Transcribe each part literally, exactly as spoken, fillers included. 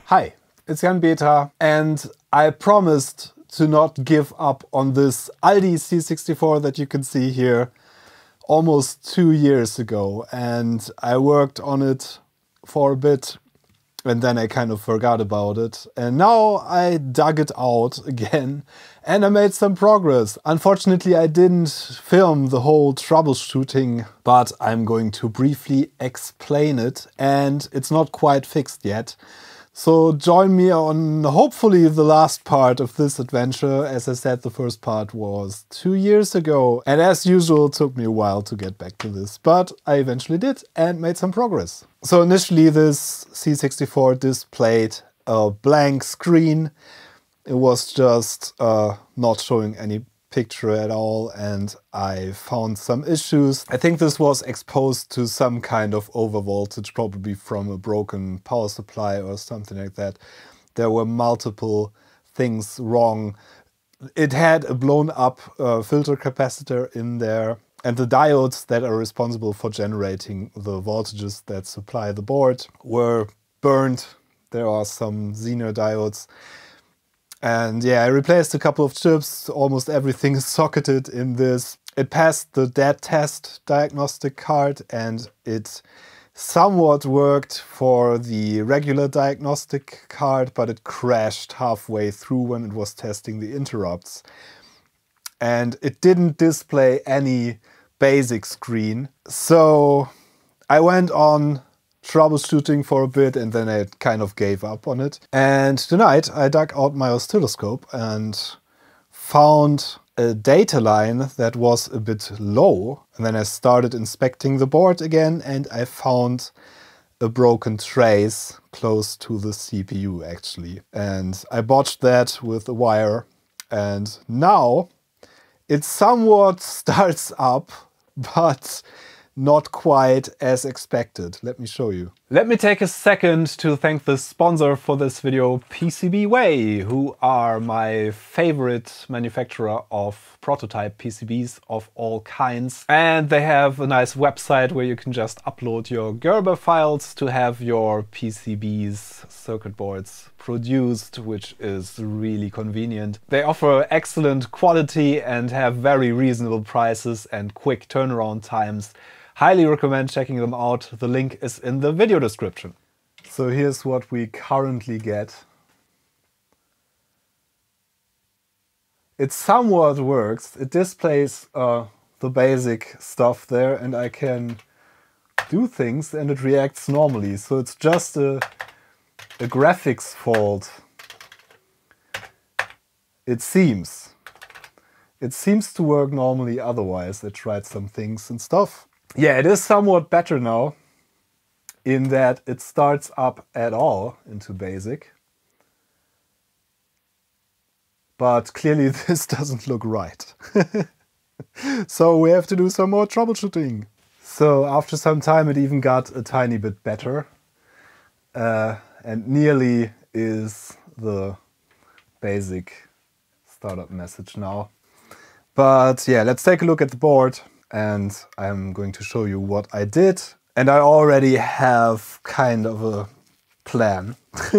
Hi, it's Jan Beta, and I promised to not give up on this Aldi C sixty-four that you can see here almost two years ago, and I worked on it for a bit and then I kind of forgot about it, and now I dug it out again and I made some progress. Unfortunately, I didn't film the whole troubleshooting, but I'm going to briefly explain it, and it's not quite fixed yet. So join me on hopefully the last part of this adventure. As I said, the first part was two years ago, and as usual it took me a while to get back to this, but I eventually did and made some progress. So initially this C sixty-four displayed a blank screen. It was just uh, not showing any picture at all, and I found some issues. I think this was exposed to some kind of overvoltage, probably from a broken power supply or something like that. There were multiple things wrong. It had a blown up uh, filter capacitor in there, and the diodes that are responsible for generating the voltages that supply the board were burned. There are some Zener diodes. And yeah, I replaced a couple of chips. Almost everything is socketed in this. It passed the dead test diagnostic card, and it somewhat worked for the regular diagnostic card, but it crashed halfway through when it was testing the interrupts. And it didn't display any basic screen. So I went on troubleshooting for a bit, and then I kind of gave up on it. And tonight I dug out my oscilloscope and found a data line that was a bit low. And then I started inspecting the board again, and I found a broken trace close to the C P U actually. And I botched that with a wire, and now it somewhat starts up, but not quite as expected. Let me show you. Let me take a second to thank the sponsor for this video, P C B Way, who are my favorite manufacturer of prototype P C Bs of all kinds. And they have a nice website where you can just upload your Gerber files to have your P C Bs, circuit boards, produced, which is really convenient. They offer excellent quality and have very reasonable prices and quick turnaround times. Highly recommend checking them out. The link is in the video description. So here's what we currently get. It somewhat works. It displays uh, the basic stuff there, and I can do things and it reacts normally. So it's just a, a graphics fault. It seems. It seems to work normally otherwise. I tried some things and stuff. Yeah, it is somewhat better now in that it starts up at all into basic. But clearly this doesn't look right. So we have to do some more troubleshooting. So after some time it even got a tiny bit better. Uh, and nearly is the basic startup message now. But yeah, let's take a look at the board. And I'm going to show you what I did. And I already have kind of a plan.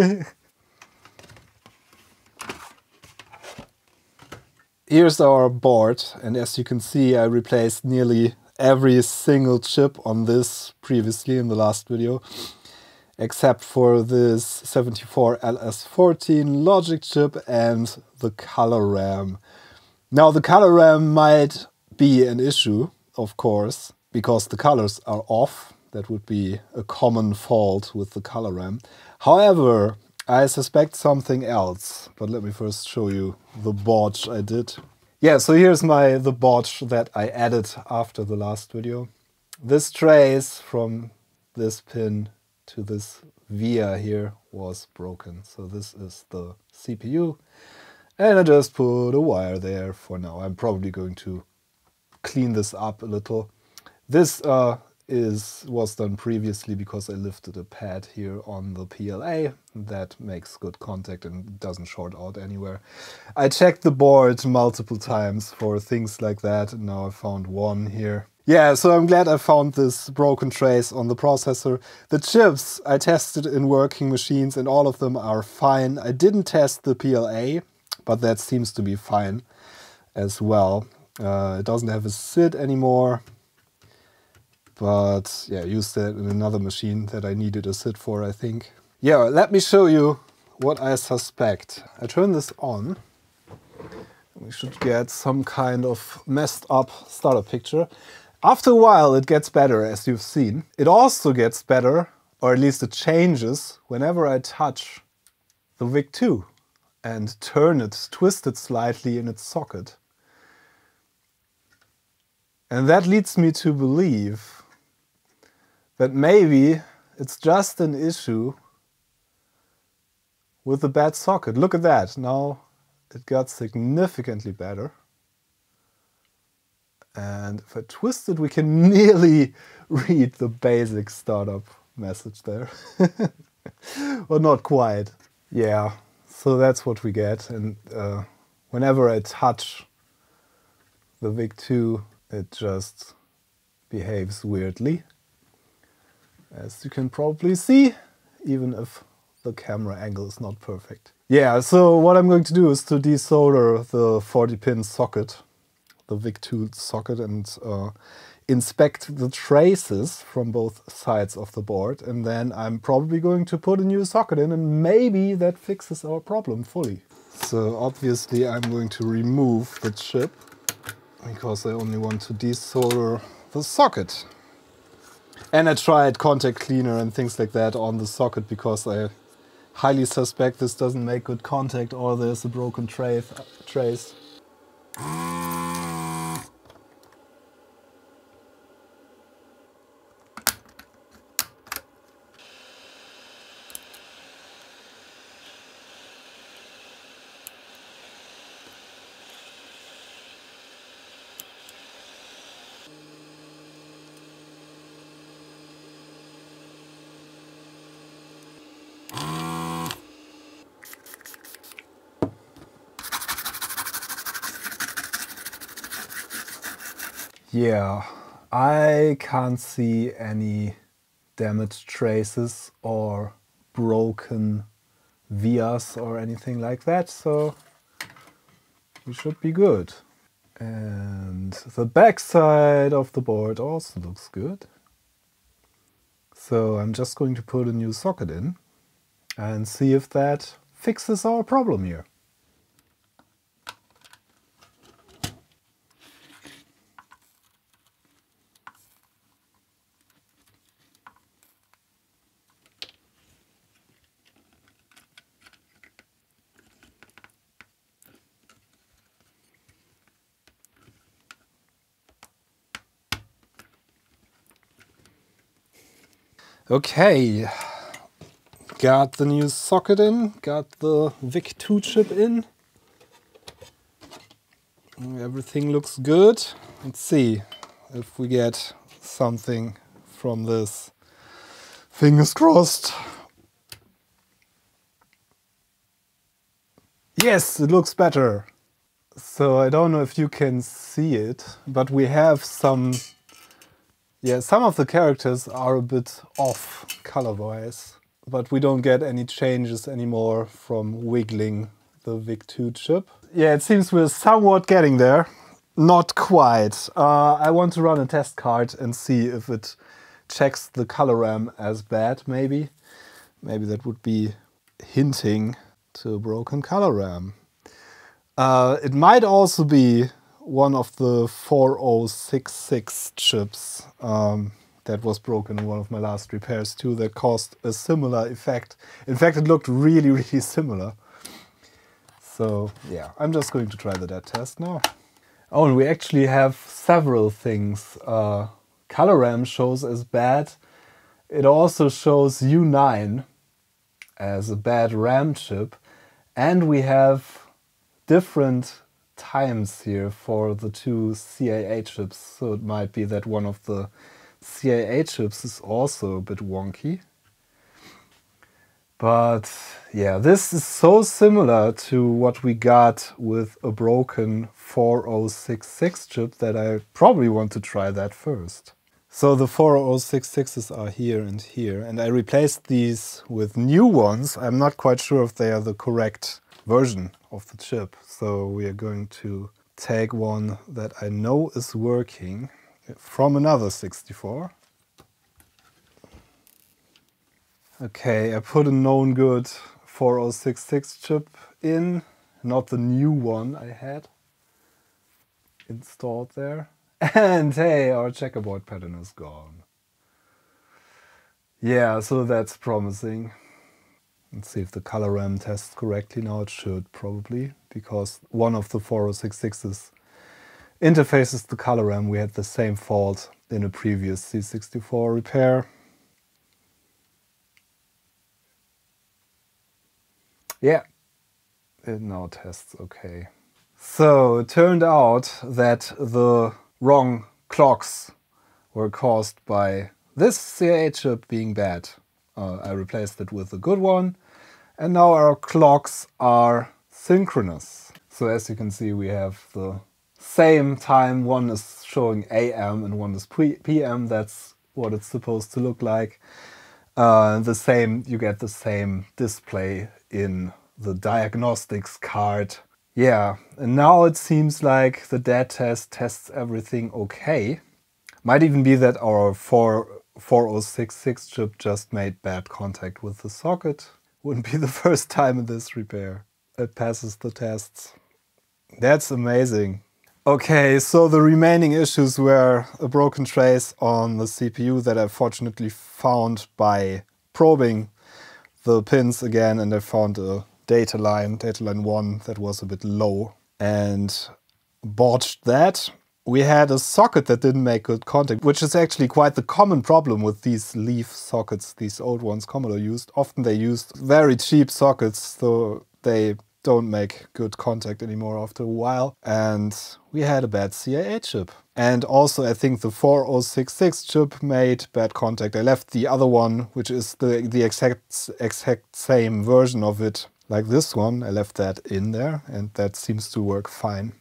Here's our board, and as you can see, I replaced nearly every single chip on this previously in the last video, except for this seventy-four L S fourteen logic chip and the color RAM. Now the color RAM might be an issue, of course, because the colors are off. That would be a common fault with the color RAM. However, I suspect something else, but let me first show you the botch I did. Yeah, so here's my the botch that I added after the last video. This trace from this pin to this via here was broken. So this is the C P U, and I just put a wire there for now. I'm probably going to clean this up a little. This uh, is was done previously because I lifted a pad here on the P L A. That makes good contact and doesn't short out anywhere. I checked the board multiple times for things like that, and now I found one here. Yeah, so I'm glad I found this broken trace on the processor. The chips I tested in working machines and all of them are fine. I didn't test the P L A, but that seems to be fine as well. Uh, it doesn't have a S I D anymore, but yeah, I used that in another machine that I needed a S I D for, I think. Yeah, let me show you what I suspect. I turn this on. We should get some kind of messed up starter picture. After a while it gets better, as you've seen. It also gets better, or at least it changes, whenever I touch the V I C two and turn it, twist it slightly in its socket. And that leads me to believe that maybe it's just an issue with the bad socket. Look at that, now it got significantly better. And if I twist it, we can nearly read the basic startup message there. But not quite. Yeah, so that's what we get. And uh, whenever I touch the V I C two, it just behaves weirdly, as you can probably see, even if the camera angle is not perfect. Yeah, so what I'm going to do is to desolder the forty pin socket, the V I C two socket, and uh, inspect the traces from both sides of the board, and then I'm probably going to put a new socket in, and maybe that fixes our problem fully. So obviously I'm going to remove the chip, because I only want to desolder the socket. And I tried contact cleaner and things like that on the socket, because I highly suspect this doesn't make good contact or there's a broken trace. trace. Yeah, I can't see any damaged traces or broken vias or anything like that, so we should be good. And the back side of the board also looks good. So I'm just going to put a new socket in and see if that fixes our problem here. Okay, got the new socket in, got the V I C two chip in. Everything looks good. Let's see if we get something from this. Fingers crossed. Yes, it looks better. So I don't know if you can see it, but we have some... Yeah, some of the characters are a bit off color-wise, but we don't get any changes anymore from wiggling the V I C two chip. Yeah, it seems we're somewhat getting there. Not quite. Uh, I want to run a test card and see if it checks the color RAM as bad, maybe. Maybe that would be hinting to a broken color RAM. Uh, it might also be one of the four oh six six chips um, that was broken in one of my last repairs too, that caused a similar effect. In fact, it looked really, really similar. So yeah, I'm just going to try the dead test now. Oh, and we actually have several things. Uh, color RAM shows as bad. It also shows U nine as a bad RAM chip. And we have different times here for the two C A A chips, so it might be that one of the C A A chips is also a bit wonky. But yeah, this is so similar to what we got with a broken four oh six six chip that I probably want to try that first. So the four oh six sixes are here and here, and I replaced these with new ones. I'm not quite sure if they are the correct version of the chip. So we are going to take one that I know is working from another sixty-four. Okay, I put a known good four oh six six chip in, not the new one I had installed there. And hey, our checkerboard pattern is gone. Yeah, so that's promising. Let's see if the color RAM tests correctly now. It should probably, because one of the four oh six sixes interfaces the color RAM. We had the same fault in a previous C sixty-four repair. Yeah, it now tests okay. So it turned out that the wrong clocks were caused by this C I A chip being bad. Uh, I replaced it with a good one, and now our clocks are synchronous. So as you can see, we have the same time. One is showing A M and one is P M. That's what it's supposed to look like. Uh, the same, you get the same display in the diagnostics card. Yeah, and now it seems like the dead test tests everything okay. Might even be that our four oh six six chip just made bad contact with the socket. Wouldn't be the first time in this repair. It passes the tests. That's amazing. Okay, so the remaining issues were a broken trace on the C P U that I fortunately found by probing the pins again, and I found a data line, data line one, that was a bit low and botched that. We had a socket that didn't make good contact, which is actually quite the common problem with these leaf sockets, these old ones Commodore used. Often they used very cheap sockets, so they don't make good contact anymore after a while. And we had a bad C I A chip. And also I think the four oh six six chip made bad contact. I left the other one, which is the, the exact, exact same version of it, like this one. I left that in there and that seems to work fine.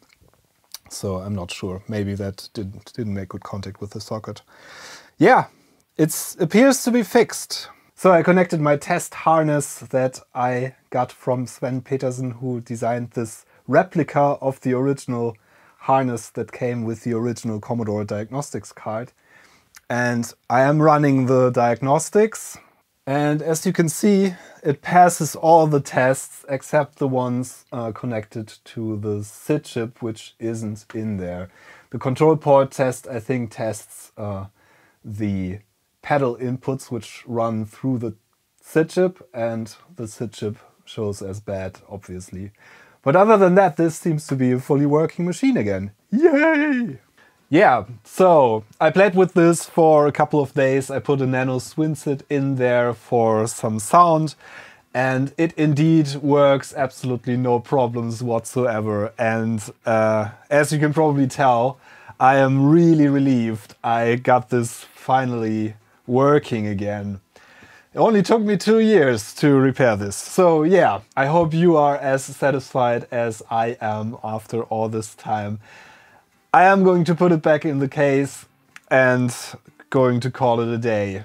So I'm not sure. Maybe that didn't, didn't make good contact with the socket. Yeah, it appears to be fixed. So I connected my test harness that I got from Sven Petersen, who designed this replica of the original harness that came with the original Commodore diagnostics card. And I am running the diagnostics. And as you can see, it passes all the tests except the ones uh, connected to the S I D chip, which isn't in there. The control port test, I think, tests uh, the pedal inputs which run through the S I D chip, and the S I D chip shows as bad, obviously. But other than that, this seems to be a fully working machine again. Yay! Yeah, so I played with this for a couple of days. I put a nano SwinSit in there for some sound, and it indeed works, absolutely no problems whatsoever. And uh, as you can probably tell, I am really relieved I got this finally working again. It only took me two years to repair this. So yeah, I hope you are as satisfied as I am after all this time. I am going to put it back in the case and going to call it a day.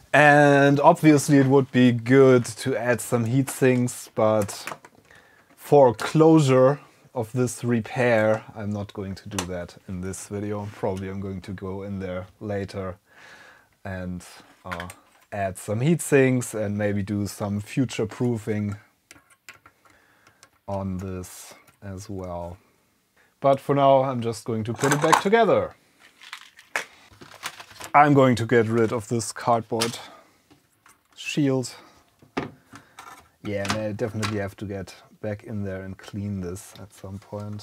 And obviously it would be good to add some heat sinks, but for closure of this repair, I'm not going to do that in this video. Probably I'm going to go in there later and uh, add some heat sinks and maybe do some future proofing on this as well. But for now, I'm just going to put it back together. I'm going to get rid of this cardboard shield. Yeah, and I definitely have to get back in there and clean this at some point.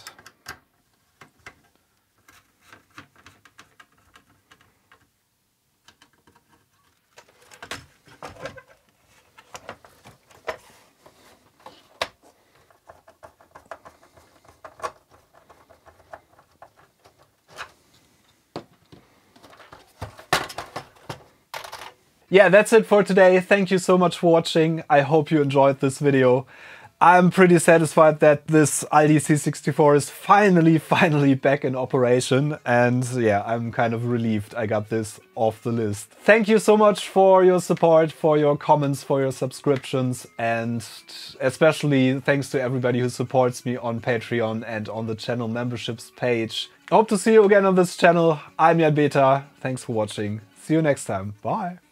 yeah, that's it for today. Thank you so much for watching. I hope you enjoyed this video. I'm pretty satisfied that this Aldi C sixty-four is finally, finally back in operation. And yeah, I'm kind of relieved I got this off the list. Thank you so much for your support, for your comments, for your subscriptions, and especially thanks to everybody who supports me on Patreon and on the channel memberships page. I hope to see you again on this channel. I'm Jan Beta. Thanks for watching. See you next time. Bye.